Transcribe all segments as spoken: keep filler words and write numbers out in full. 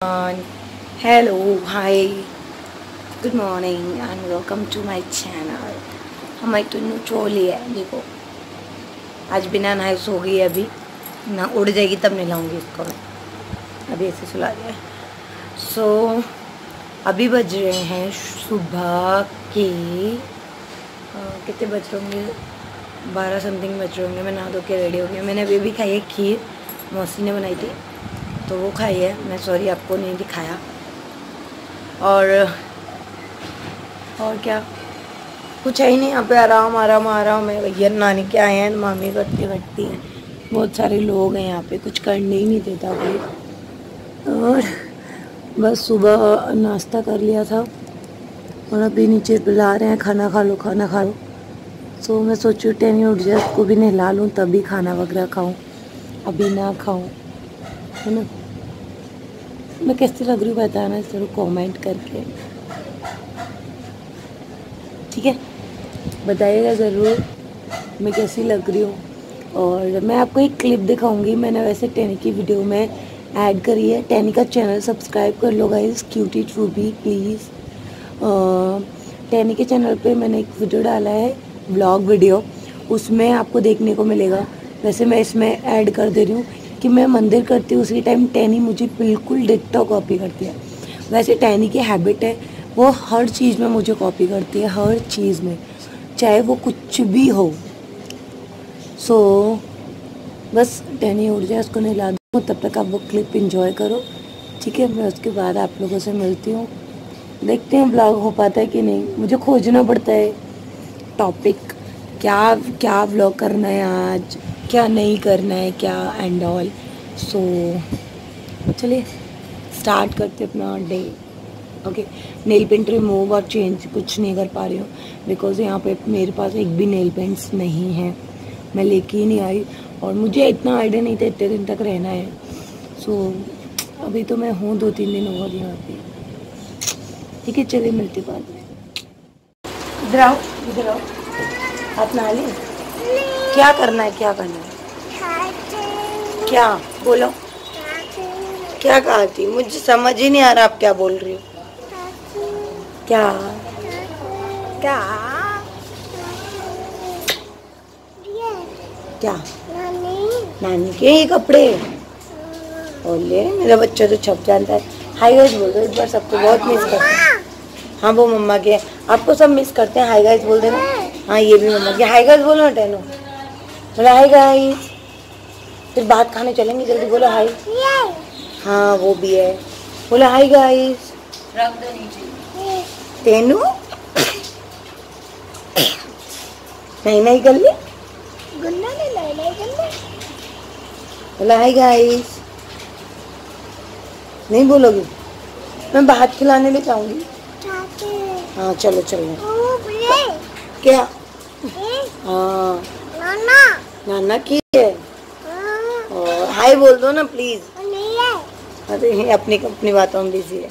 Hello, hi, good morning and welcome to my channel। हमारी टुन्नू चोली है, देखो आज बिना नहाए सो गई है। अभी ना उड़ जाएगी तब नहलाऊंगी इसको मैं, अभी ऐसे सुला दिया। सो so, अभी बज रहे हैं सुबह के कितने बज रहे होंगे, बारह समथिंग बज रहे होंगे। मैं नहा धो के रेडी हो गई। मैंने अभी भी खाई है खीर, मौसी ने बनाई थी तो वो खाई है। मैं सॉरी आपको नहीं दिखाया। और और क्या कुछ है ही नहीं यहाँ पे, आराम आराम आराम है। भैया नानी के आए हैं, मामी करती करती हैं, बहुत सारे लोग हैं यहाँ पे, कुछ करने ही नहीं देता कोई। और बस सुबह नाश्ता कर लिया था और अभी नीचे बुला रहे हैं खाना खा लो खाना खा लो। सो मैं सोची हूँ टेनी उठ जाए, उसको भी नहला लूँ तभी खाना वगैरह खाऊँ, अभी ना खाऊँ, है ना। मैं कैसी लग रही हूँ बताना ज़रूर कमेंट करके, ठीक है, बताइएगा ज़रूर मैं कैसी लग रही हूँ। और मैं आपको एक क्लिप दिखाऊंगी, मैंने वैसे टेनी की वीडियो में ऐड करी है। टेनी का चैनल सब्सक्राइब कर लो गाइस, क्यूटी ट्रूबी प्लीज़। टेनी के चैनल पे मैंने एक वीडियो डाला है, ब्लॉग वीडियो, उसमें आपको देखने को मिलेगा। वैसे मैं इसमें ऐड कर दे रही हूँ कि मैं मंदिर करती हूँ, उसी टाइम टेनी मुझे बिल्कुल डिट्टो कॉपी करती है। वैसे टेनी की हैबिट है, वो हर चीज़ में मुझे कॉपी करती है, हर चीज़ में, चाहे वो कुछ भी हो। सो so, बस टेनी उठ जाए, उसको नहला दूँ, तब तक आप वो क्लिप इंजॉय करो, ठीक है। मैं उसके बाद आप लोगों से मिलती हूँ। देखते हैं ब्लॉग हो पाता है कि नहीं, मुझे खोजना पड़ता है टॉपिक, क्या क्या ब्लॉग करना है आज, क्या नहीं करना है, क्या एंड ऑल। सो चलिए स्टार्ट करते अपना day. Okay, nail paint remove और चेंज कुछ नहीं कर पा रही हूँ बिकॉज़ यहाँ पे मेरे पास एक भी नेल पेंट्स नहीं है, मैं लेके ही नहीं आई। और मुझे इतना आइडिया नहीं था इतने दिन तक रहना है। सो अभी तो मैं हूँ दो तीन दिन और यहाँ पे, ठीक है। चलिए मिलते बाद में। इधर आओ, इधर आओ, आप नहा लें। क्या करना है, क्या करना है, क्या बोलो, क्या कहा थी, मुझे समझ ही नहीं आ रहा आप क्या बोल रही हो। क्या क्या क्या नानी नानी के ये कपड़े बोले, मेरा बच्चा तो छप जानता है। हाय गाइस बोल दो एक बार, सबको बहुत मिस करते हैं। हाँ वो मम्मा के, आपको सब मिस करते हैं। हाय गाइस बोल देना। हाँ ये भी मम्मा के, हाय गाइस बोलो ना टेनो, बोलो हाय गाइस। फिर बात खाने चलेंगे, जल्दी बोलो हाय। हाँ वो भी है, बोलो हाय गाइस। रख दो नीचे टेनू। नहीं नहीं कर ली, बोलो हाय गाइस। नहीं बोलोगी, मैं भात खिलाने ले जाऊंगी। हाँ चलो चलो। क्या हाँ नाना नाना की है। और हाय बोल दो ना प्लीज। अरे अपनी अपनी बातों में बिजी है।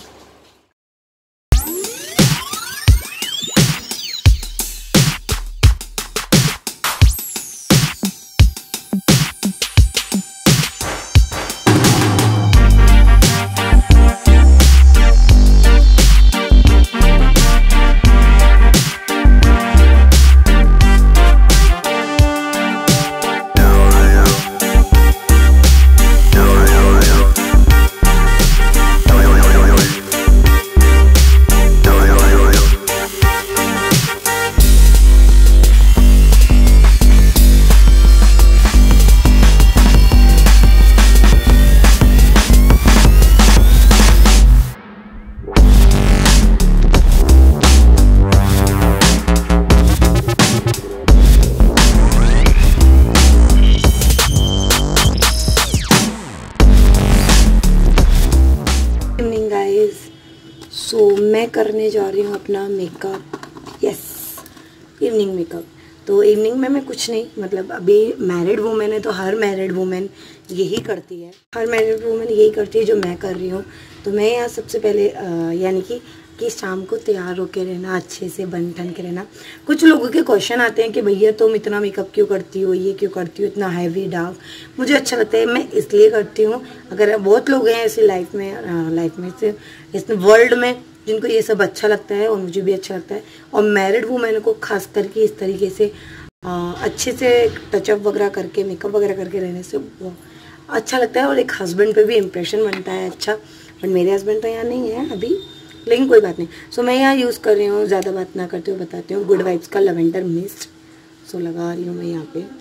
सो so, मैं करने जा रही हूँ अपना मेकअप, यस इवनिंग मेकअप। तो इवनिंग में मैं कुछ नहीं, मतलब अभी मैरिड वूमेन है तो हर मैरिड वूमेन यही करती है, हर मैरिड वूमेन यही करती है जो मैं कर रही हूँ। तो मैं यहाँ सबसे पहले यानी कि कि शाम को तैयार होके रहना, अच्छे से बन ठन के रहना। कुछ लोगों के क्वेश्चन आते हैं कि भैया तुम इतना मेकअप क्यों करती हो, ये क्यों करती हो, इतना हैवी डार्क। मुझे अच्छा लगता है, मैं इसलिए करती हूँ। अगर बहुत लोग हैं ऐसे लाइफ में लाइफ में से इस वर्ल्ड में जिनको ये सब अच्छा लगता है, और मुझे भी अच्छा लगता है। और मैरिड वूमेन को खास करके इस तरीके से आ, अच्छे से टचअप वगैरह करके, मेकअप वगैरह करके रहने से अच्छा लगता है। और एक हस्बैंड पे भी इम्प्रेशन बनता है अच्छा। बट मेरे हस्बैंड तो यहाँ नहीं है अभी, लेकिन कोई बात नहीं। सो so, मैं यहाँ यूज़ कर रही हूँ, ज़्यादा बात ना करते हुए बताती हूँ, गुड वाइब्स का लवेंडर मिस्ट। सो so, लगा रही हूँ मैं यहाँ पे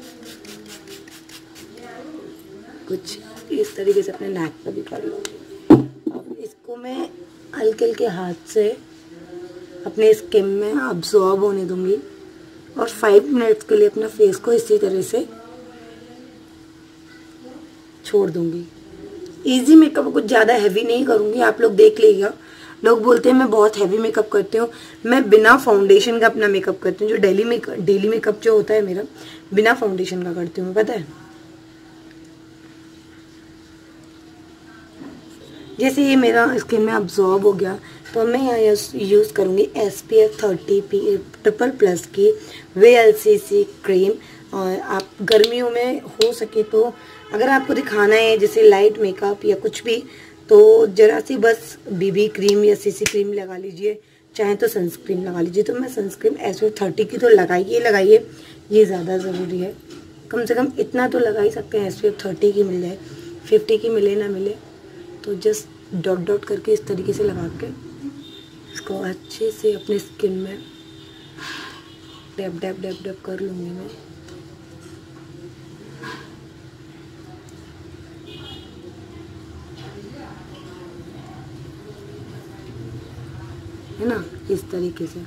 कुछ इस तरीके से, अपने नेक पे भी कर लूँगी। अब इसको मैं हल्के हल्के हाथ से अपने स्किन में अब्सॉर्ब होने दूँगी और फाइव मिनट्स के लिए अपना फेस को इसी तरह से छोड़ दूँगी। इजी मेकअप, कुछ ज़्यादा हैवी नहीं करूँगी, आप लोग देख लीजिएगा। लोग बोलते हैं मैं बहुत हैवी मेकअप करती हूँ, मैं बिना फाउंडेशन का अपना मेकअप करती हूँ। जो डेली मेकअप डेली मेकअप जो होता है मेरा, बिना फाउंडेशन का करती हूँ, पता है। जैसे ये मेरा स्किन में अब्जॉर्ब हो गया, तो मैं यहाँ यूज़ करूँगी S P F thirty P triple plus की V L C C cream. और आप गर्मियों में हो सके तो अगर आपको दिखाना है जैसे लाइट मेकअप या कुछ भी, तो जरा सी बस बीबी क्रीम या सीसी क्रीम लगा लीजिए, चाहे तो सनस्क्रीन लगा लीजिए। तो मैं sunscreen S P F thirty की तो लगाइए लगाइए, ये ज़्यादा ज़रूरी है। कम से कम इतना तो लगा ही सकते हैं, एस पी एफ थर्टी की मिल जाए, फिफ्टी की मिले ना मिले तो जस्ट डॉट डॉट करके इस तरीके से लगा के इसको अच्छे से अपने स्किन में डैब डैब डैब डैब कर लूँगी मैं। है ना, इस तरीके से।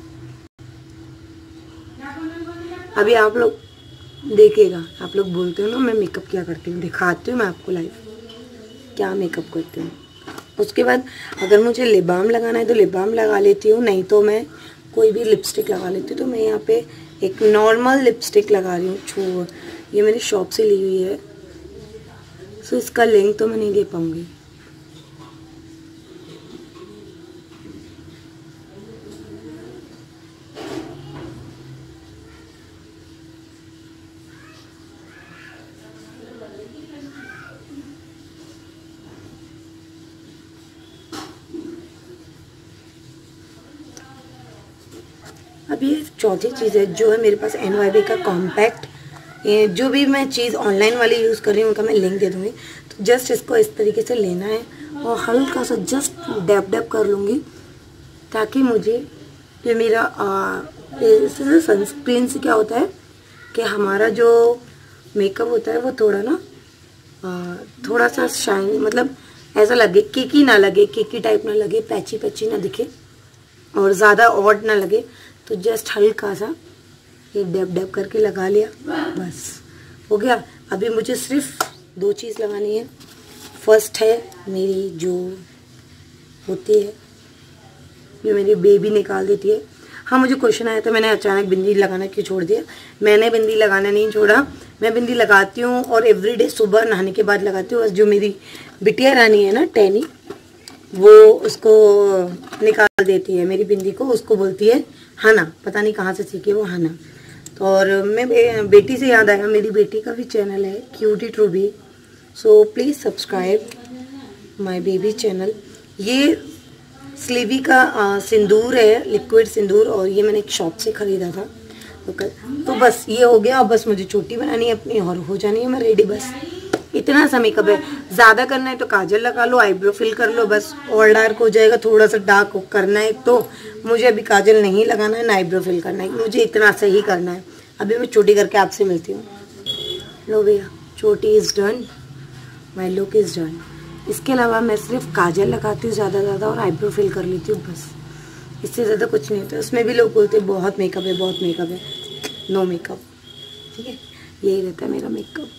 अभी आप लोग देखिएगा, आप लोग बोलते हो ना मैं मेकअप क्या करती हूँ, दिखाती हूँ मैं आपको लाइव क्या मेकअप करती हूँ। उसके बाद अगर मुझे लिप बाम लगाना है तो लिप बाम लगा लेती हूँ, नहीं तो मैं कोई भी लिपस्टिक लगा लेती हूँ। तो मैं यहाँ पे एक नॉर्मल लिपस्टिक लगा रही हूँ, छो ये मेरी शॉप से ली हुई है। सो इसका लिंक तो मैं नहीं दे पाऊँगी। अब ये चौथी चीज़ है जो है मेरे पास एन वाई बी का कॉम्पैक्ट। ये जो भी मैं चीज़ ऑनलाइन वाली यूज़ कर रही हूँ उनका मैं लिंक दे दूँगी। तो जस्ट इसको इस तरीके से लेना है और हल्का सा जस्ट डैब डैब कर लूँगी, ताकि मुझे ये मेरा इससे सनस्क्रीन से क्या होता है कि हमारा जो मेकअप होता है वो थोड़ा ना आ, थोड़ा सा शाइन, मतलब ऐसा लगे केकी ना लगे, केकी टाइप ना लगे, पैची पैची ना दिखे और ज़्यादा ऑड ना लगे। तो जस्ट हल्का सा ये डैब डैब करके लगा लिया, बस हो गया। अभी मुझे सिर्फ दो चीज़ लगानी है। फर्स्ट है मेरी जो होती है, जो मेरी बेबी निकाल देती है। हाँ, मुझे क्वेश्चन आया था मैंने अचानक बिंदी लगाना क्यों छोड़ दिया। मैंने बिंदी लगाना नहीं छोड़ा, मैं बिंदी लगाती हूँ और एवरीडे सुबह नहाने के बाद लगाती हूँ। जो मेरी बिटिया रानी है ना टैनी, वो उसको निकाल देती है मेरी बिंदी को, उसको बोलती है हना, पता नहीं कहाँ से सीखी वो हना। तो और मैं बे, बेटी से याद आया, मेरी बेटी का भी चैनल है Cutie Truby, so please subscribe my baby channel. ये स्लीवी का आ, सिंदूर है, लिक्विड सिंदूर, और ये मैंने एक शॉप से ख़रीदा था। तो, तो बस ये हो गया। अब बस मुझे चोटी बनानी है अपनी और हो जानी है मैं रेडी। बस इतना सा मेकअप है। ज़्यादा करना है तो काजल लगा लो, आईब्रो फिल कर लो, बस और डार्क हो जाएगा। थोड़ा सा डार्क करना है तो मुझे अभी काजल नहीं लगाना है ना आईब्रो फिल करना है, मुझे इतना सा ही करना है। अभी मैं चोटी करके आपसे मिलती हूँ। लो भैया, चोटी is done, my look is done. इसके अलावा मैं सिर्फ काजल लगाती हूँ ज़्यादा ज़्यादा और आईब्रो फिल कर लेती हूँ, बस इससे ज़्यादा कुछ नहीं होता। उसमें भी लोग बोलते हैं बहुत मेकअप है, बहुत मेकअप है। नो मेकअप, ठीक है, यही रहता है मेरा मेकअप।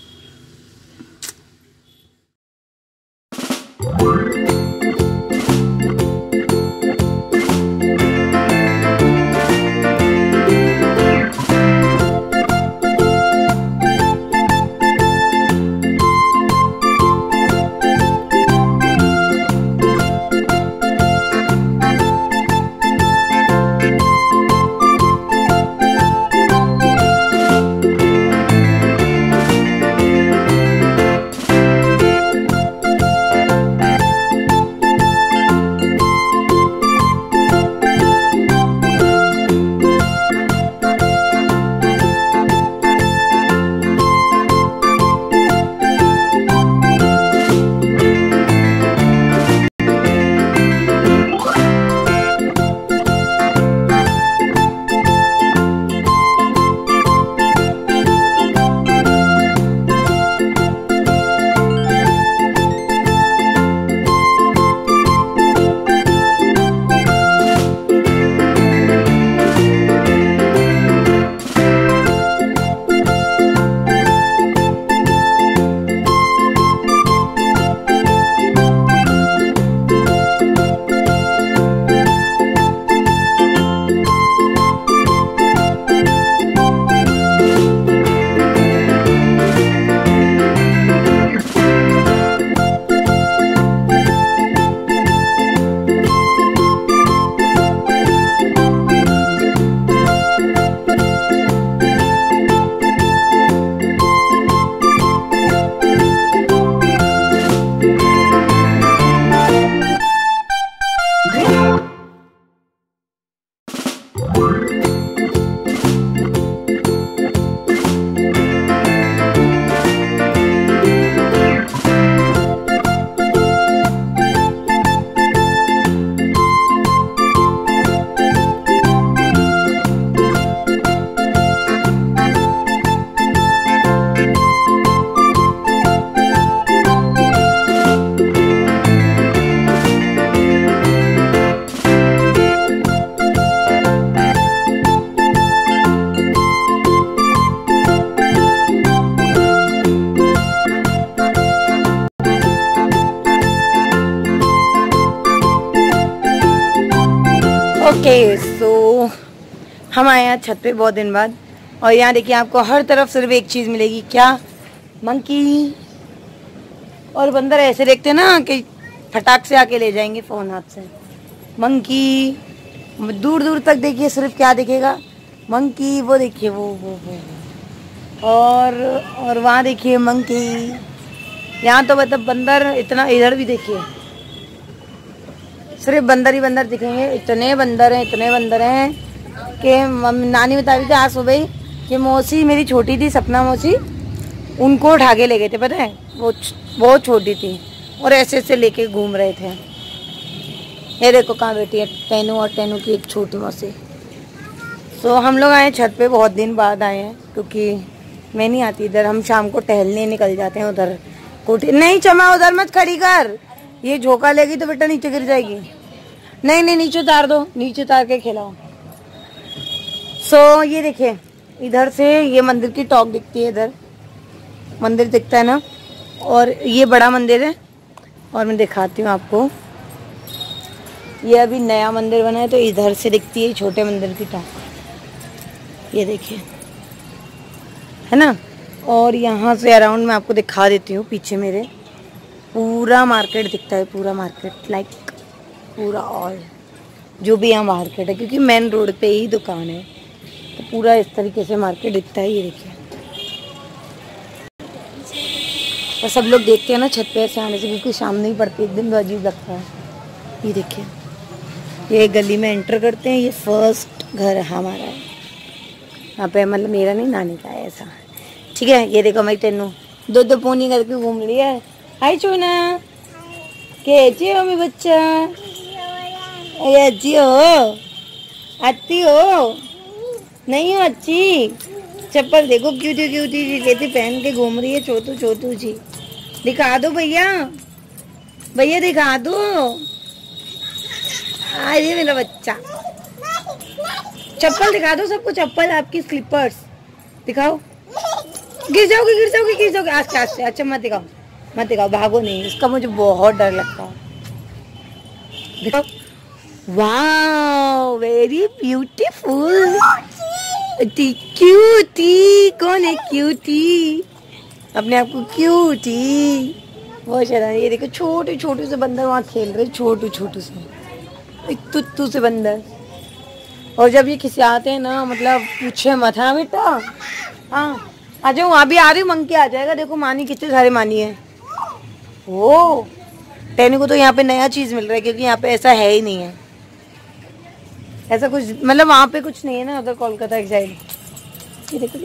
ओके सो हम आए हैं छत पे बहुत दिन बाद और यहाँ देखिए आपको हर तरफ सिर्फ एक चीज़ मिलेगी, क्या? मंकी। और बंदर ऐसे देखते हैं ना कि फटाक से आके ले जाएंगे फ़ोन हाथ से। मंकी दूर दूर तक देखिए सिर्फ क्या दिखेगा? मंकी। वो देखिए वो वो वो और और वहाँ देखिए मंकी। यहाँ तो मतलब बंदर इतना, इधर भी देखिए सिर्फ बंदर ही बंदर दिखेंगे। इतने बंदर हैं, इतने बंदर हैं कि नानी बता रही थी आज सुबह कि मौसी मेरी छोटी थी, सपना मौसी, उनको उठा के ले गए थे, पता है? वो बहुत छोटी थी और ऐसे ऐसे लेके घूम रहे थे। ये देखो कहाँ बैठी है टैनू, और टैनू की एक छोटी मौसी। सो हम लोग आए छत पे, बहुत दिन बाद आए हैं क्योंकि मैं नहीं आती इधर। हम शाम को टहलने निकल जाते हैं उधर कोठी। नहीं चमा, उधर मत खड़ी कर, ये झोंका लेगी तो बेटा नीचे गिर जाएगी। नहीं नहीं नीचे उतार दो, नीचे उतार के खिलाओ। सो so, ये देखिए इधर से ये मंदिर की टॉप दिखती है, इधर मंदिर दिखता है ना, और ये बड़ा मंदिर है। और मैं दिखाती हूँ आपको, ये अभी नया मंदिर बना है तो इधर से दिखती है छोटे मंदिर की टॉप, ये देखिए, है ना। और यहाँ से अराउंड मैं आपको दिखा देती हूँ, पीछे मेरे पूरा मार्केट दिखता है, पूरा मार्केट लाइक पूरा ऑल जो भी यहाँ मार्केट है, क्योंकि मेन रोड पे ही दुकान है तो पूरा इस तरीके से मार्केट दिखता है। ये देखिए और सब लोग देखते हैं ना छत पे ऐसे आने से, बिल्कुल सामने ही पड़ती है, एकदम अजीब लगता है। ये देखिए ये गली में एंटर करते हैं, ये फर्स्ट घर हमारा है यहाँ पे, मतलब मेरा नहीं नानी का है ऐसा, ठीक है। ये देखो मैं तेनू दो दो पोनी करके घूम रही है। हाय चोना, कैसे हो मेरे बच्चा? अरे अच्छी हो, आती हो? नहीं हो अच्छी? चप्पल देखो क्यूटी क्यूटी जी लेती पहन के घूम रही है, छोटू छोटू जी। दिखा दो भैया, भैया दिखा दो। अरे मेरा बच्चा, चप्पल दिखा दो सबको, चप्पल आपकी स्लीपर्स दिखाओ। गिर जाओगे गिर जाओगे गिर जाओगे, आस्ते आस्ते। अच्छा मत दिखाओ मत दिखाओ, भागो नहीं, इसका मुझे बहुत डर लगता है। दिखाओ, वाह वेरी ब्यूटीफुल, क्यूटी। कौन है क्यूटी? अपने आप को क्यूटी, बहुत शरारती। ये देखो छोटे छोटे से बंदर वहाँ खेल रहे, छोटू छोटू से, तुत्तू से बंदर। और जब ये खिसियाते हैं ना, मतलब पूछे मत। हाँ बेटा, हाँ आ जाओ, वहाँ भी आ रही हूँ, मंकी आ जाएगा। देखो मानी कितने सारे मानी है। ओ टैनी को तो यहाँ पे नया चीज मिल रहा है, क्योंकि यहाँ पे ऐसा है ही नहीं है, ऐसा कुछ, मतलब वहाँ पे कुछ नहीं है ना उधर कोलकाता की साइड। ये देखो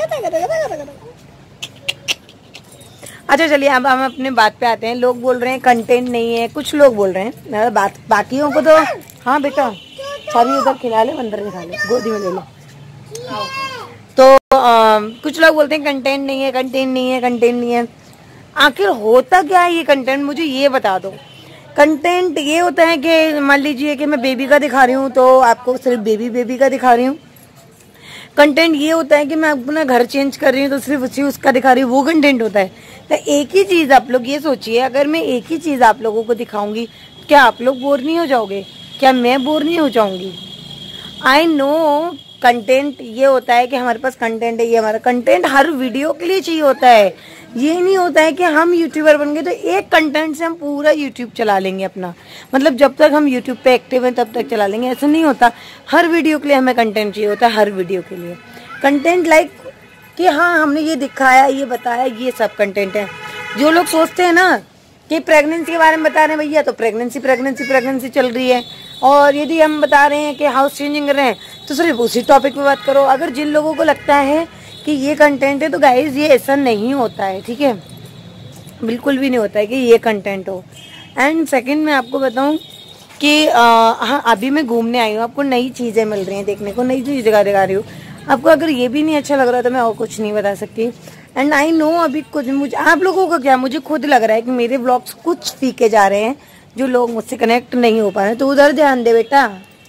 अच्छा चलिए अब हम अपने बात पे आते हैं। लोग बोल रहे हैं कंटेंट नहीं है, कुछ लोग बोल रहे हैं बात, बाकियों को तो हाँ बेटा चाबी उधर खिला ले, अंदर में खा ले, गोदी में ले लो। तो आ, कुछ लोग बोलते हैं कंटेंट नहीं है, कंटेंट नहीं है, कंटेंट नहीं है। आखिर होता क्या है ये कंटेंट, मुझे ये बता दो। कंटेंट ये होता है कि मान लीजिए कि मैं बेबी का दिखा रही हूँ तो आपको सिर्फ बेबी बेबी का दिखा रही हूँ। कंटेंट ये होता है कि मैं अपना घर चेंज कर रही हूँ तो सिर्फ उसी उसका दिखा रही हूँ, वो कंटेंट होता है। तो एक ही चीज़ आप लोग ये सोचिए, अगर मैं एक ही चीज़ आप लोगों को दिखाऊंगी, क्या आप लोग बोर नहीं हो जाओगे? क्या मैं बोर नहीं हो जाऊंगी? आई नो कंटेंट ये होता है कि हमारे पास कंटेंट है, ये हमारा कंटेंट हर वीडियो के लिए चाहिए होता है। ये नहीं होता है कि हम यूट्यूबर बन गए तो एक कंटेंट से हम पूरा यूट्यूब चला लेंगे अपना, मतलब जब तक हम यूट्यूब पे एक्टिव हैं तब तक चला लेंगे, ऐसा नहीं होता। हर वीडियो के लिए हमें कंटेंट चाहिए होता है, हर वीडियो के लिए कंटेंट लाइक कि हाँ हमने ये दिखाया, ये बताया, ये सब कंटेंट है। जो लोग सोचते हैं ना कि प्रेगनेंसी के बारे में बता रहे हैं भैया, तो प्रेगनेंसी प्रेगनेंसी प्रेगनेंसी चल रही है, और यदि हम बता रहे हैं कि हाउस चेंजिंग कर रहे हैं तो सिर्फ उसी टॉपिक पे बात करो। अगर जिन लोगों को लगता है कि ये कंटेंट है तो गाइज ये ऐसा नहीं होता है, ठीक है, बिल्कुल भी नहीं होता है कि ये कंटेंट हो। एंड सेकंड मैं आपको बताऊं कि हाँ अभी मैं घूमने आई हूँ, आपको नई चीज़ें मिल रही हैं देखने को, नई नई जगह दिखा रही हूँ आपको। अगर ये भी नहीं अच्छा लग रहा तो मैं और कुछ नहीं बता सकती। एंड आई नो अभी कुछ मुझे आप लोगों को क्या, मुझे खुद लग रहा है कि मेरे ब्लॉग्स कुछ फीके जा रहे हैं, जो लोग मुझसे कनेक्ट नहीं हो पा रहे, तो उधर ध्यान दे बेटा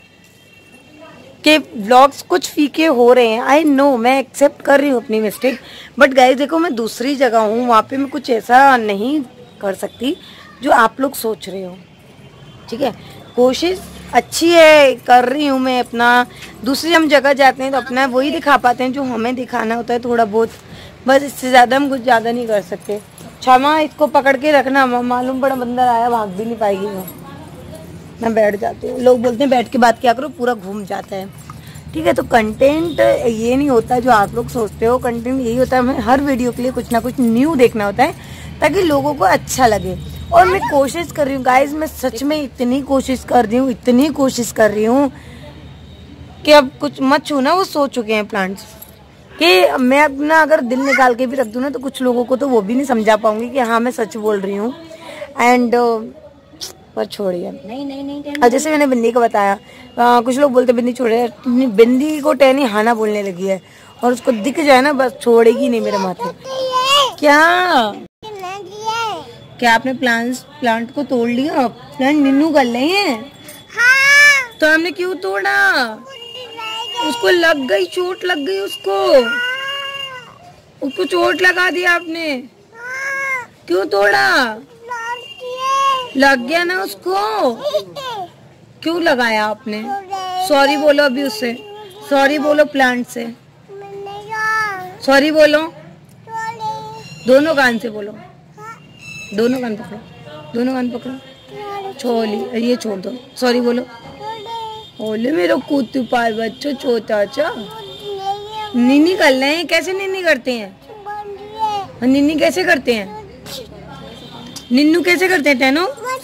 कि व्लॉग्स कुछ फीके हो रहे हैं। आई नो, मैं एक्सेप्ट कर रही हूँ अपनी मिस्टेक, बट गाइस देखो मैं दूसरी जगह हूँ, वहाँ पे मैं कुछ ऐसा नहीं कर सकती जो आप लोग सोच रहे हो, ठीक है। कोशिश अच्छी है, कर रही हूँ मैं अपना। दूसरी हम जगह जाते हैं तो अपना वही दिखा पाते हैं जो हमें दिखाना होता है थोड़ा बहुत, बस इससे ज़्यादा हम कुछ ज़्यादा नहीं कर सकते। क्षमा, इसको पकड़ के रखना, मालूम पड़ा बंदर आया भाग भी नहीं पाएगी वो। मैं बैठ जाती हूँ, लोग बोलते हैं बैठ के बात क्या करो, पूरा घूम जाता है। ठीक है, तो कंटेंट ये नहीं होता जो आप लोग सोचते हो। कंटेंट यही होता है, हमें हर वीडियो के लिए कुछ ना कुछ न्यू देखना होता है ताकि लोगों को अच्छा लगे। और मैं कोशिश कर रही हूँ गाइज, मैं सच में इतनी कोशिश कर रही हूँ, इतनी कोशिश कर रही हूँ कि अब कुछ मत छूना, वो सो चुके हैं प्लांट्स कि मैं अपना अगर दिल निकाल के भी रख दूँ ना तो कुछ लोगों को तो वो भी नहीं समझा पाऊंगी कि हाँ मैं सच बोल रही हूँ। एंड पर छोड़िए, नहीं नहीं नहीं, जैसे मैंने बिंदी को बताया, आ, कुछ लोग बोलते बिंदी छोड़े, बिंदी को टैनी हाना बोलने लगी है और उसको दिख जाए ना बस छोड़ेगी नहीं मेरे माथे। क्या क्या आपने प्लांट प्लांट को तोड़ लिया? प्लांट निन्नू कर ले हैं। हाँ। तो हमने क्यों तोड़ा? उसको लग गई, चोट लग गई उसको। उसको चोट लगा दिया आपने। क्यों तोड़ा? लग गया ना उसको। क्यों लगाया आपने? सॉरी बोलो अभी उससे, सॉरी बोलो प्लांट से, सॉरी बोलो। दोनों कान से बोलो, दोनों कान पकड़ो, दोनों कान पकड़ो। छोली ये छोड़ दो, सॉरी बोलो। ओले मेरा कुत्तू पाए बच्चों छोटा चा निन्नी कर रहे हैं। कैसे निन्नी करते हैं? निन्नी कैसे करते हैं? निन्नू कैसे करते हैं टैनो?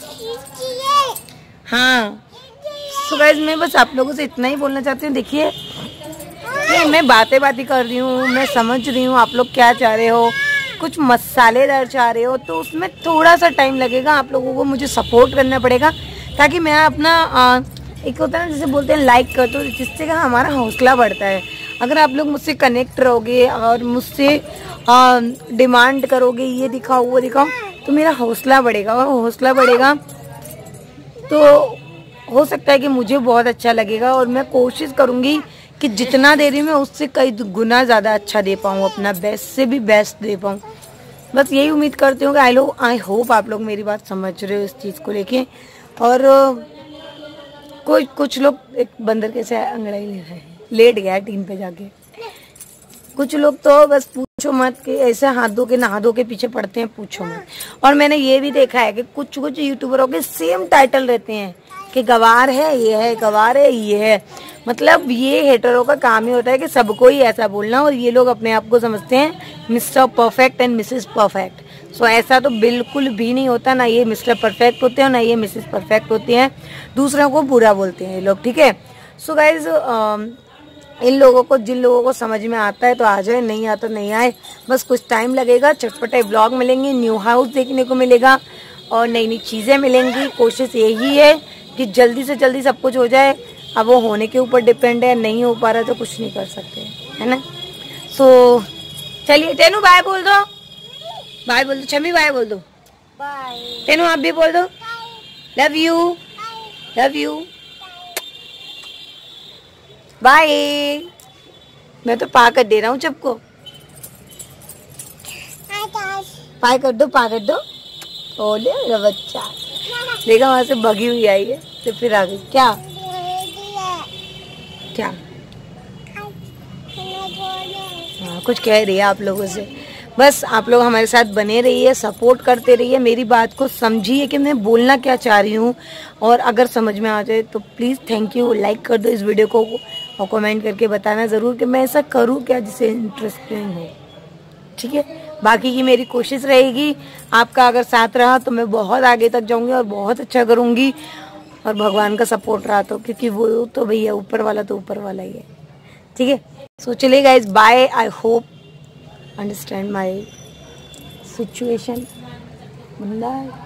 हाँ, तो गाइस मैं बस आप लोगों से इतना ही बोलना चाहती हूँ। देखिए मैं बातें बातें कर रही हूँ, मैं समझ रही हूँ आप लोग क्या चाह रहे हो, कुछ मसालेदार चाह रहे हो, तो उसमें थोड़ा सा टाइम लगेगा। आप लोगों को मुझे सपोर्ट करना पड़ेगा ताकि मैं अपना आ, एक होता है ना जैसे बोलते हैं लाइक कर दो, जिससे का हमारा हौसला बढ़ता है। अगर आप लोग मुझसे कनेक्ट रहोगे और मुझसे डिमांड करोगे ये दिखाओ वो दिखाओ, तो मेरा हौसला बढ़ेगा, और हौसला बढ़ेगा तो हो सकता है कि मुझे बहुत अच्छा लगेगा। और मैं कोशिश करूँगी कि जितना दे रही हूँ मैं उससे कई गुना ज़्यादा अच्छा दे पाऊँ, अपना बेस्ट से भी बेस्ट दे पाऊँ। बस यही उम्मीद करती हूँ कि आई लो आई होप आप लोग मेरी बात समझ रहे हो इस चीज़ को लेके। और कोई कुछ लोग एक बंदर कैसे अंगड़ाई ले रहे हैं, लेट गया टीन पे जाके। कुछ लोग तो बस पूछो मत कि ऐसे हाथ धो के नहा धो के पीछे पड़ते हैं, पूछो मत। और मैंने ये भी देखा है कि कुछ कुछ यूट्यूबरों के सेम टाइटल रहते हैं कि गवार है ये है, गवार है ये है। मतलब ये हेटरों का काम ही होता है कि सबको ही ऐसा बोलना, और ये लोग अपने आप को समझते हैं mister perfect and misses perfect. So ऐसा तो बिल्कुल भी नहीं होता, ना ये मिस्टर परफेक्ट होते हैं ना ये मिसेस परफेक्ट होती हैं, दूसरों को बुरा बोलते हैं ये लोग। ठीक है, सो गाइज इन लोगों को, जिन लोगों को समझ में आता है तो आ जाए, नहीं आता नहीं आए, बस कुछ टाइम लगेगा। चटपटे ब्लॉग मिलेंगे, न्यू हाउस देखने को मिलेगा और नई नई चीज़ें मिलेंगी। कोशिश यही है कि जल्दी से जल्दी सब कुछ हो जाए। अब वो होने के ऊपर डिपेंड है, नहीं हो पा रहा तो कुछ नहीं कर सकते, है ना। सो चलिए टेनू बाय बोल दो, बाय बोल दो, छमी बाय बोल दो, बाय टेनू आप भी बोल दो, love you love you bye. मैं तो पा कर दे रहा हूँ सबको, पाय कर दो, पा कर दो। ओले मेरा बच्चा, देखा वहां से भगी हुई आई है तो फिर आ गई। क्या क्या हाँ, कुछ कह रही है आप लोगों से। बस आप लोग हमारे साथ बने रहिए, सपोर्ट करते रहिए, मेरी बात को समझिए कि मैं बोलना क्या चाह रही हूँ। और अगर समझ में आ जाए तो प्लीज़ थैंक यू, लाइक कर दो इस वीडियो को और कमेंट करके बताना ज़रूर कि मैं ऐसा करूँ क्या जिससे इंटरेस्टिंग हो। ठीक है, बाकी की मेरी कोशिश रहेगी, आपका अगर साथ रहा तो मैं बहुत आगे तक जाऊँगी और बहुत अच्छा करूँगी। और भगवान का सपोर्ट रहा तो, क्योंकि वो तो भैया ऊपर वाला तो ऊपर वाला ही है। ठीक है, सो चलिए guys bye. I hope understand my situation.